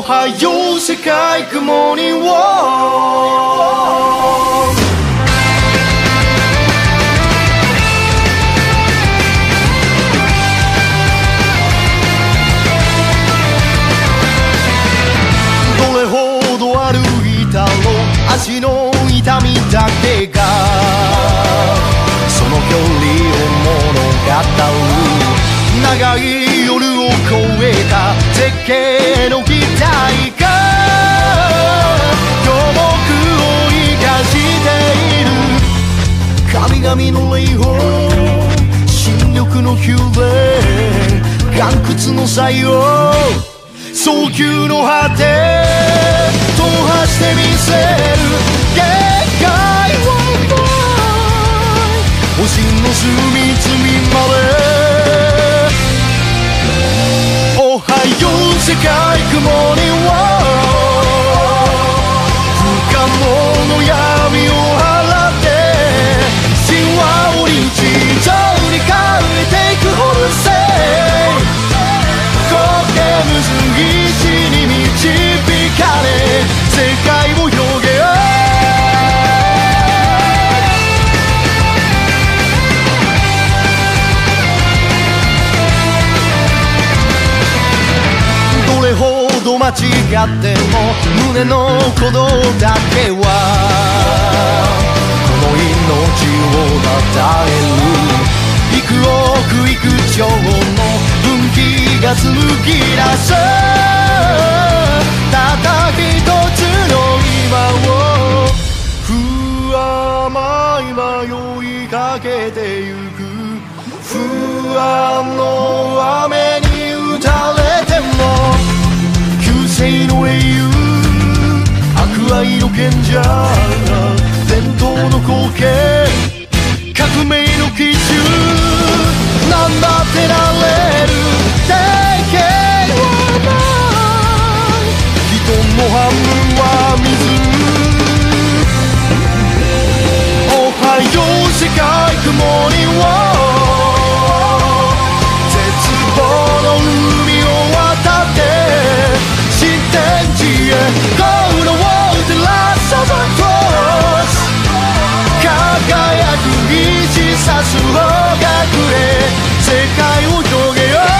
おはよう世界グモーニングウォーどれほど歩いたろう足の痛みだけがその距離を物語る長い夜を越えた絶景の期待が巨木を生かしている神々の霊峰新緑の宮殿岩窟の採用早急の果て踏破してみせる限界を星の隅々までおはよう世界グモーニングウォー不可能の闇を払って神話を日常に変えていくホルセイ苔むずぎ地に導かれ世界を広げよう間違っても胸の鼓動だけはこの命を与える幾億幾兆の分岐が紡ぎ出すたった一つの今を不甘い迷いかけてゆく不安の雨に打たれてもの英雄博愛の賢者伝統の光景革命の基準なんだってなれる定型はない人の半分は水おはよう世界グモーニングウォー絶望の海を渡って新天地へ Go the world the last of our cross 輝く虹さす方角へ世界を広げよう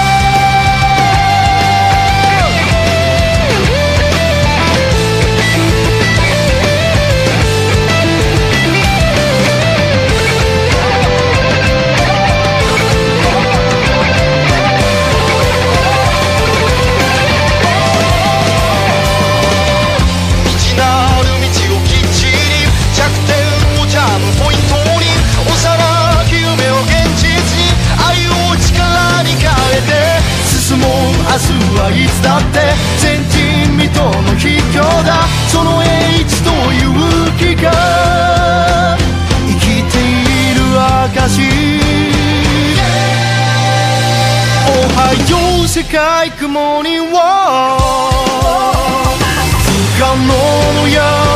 明日はいつだって前人未到の秘境だその英知と勇気が生きている証おはよう世界グモーニングウォー不可能の闇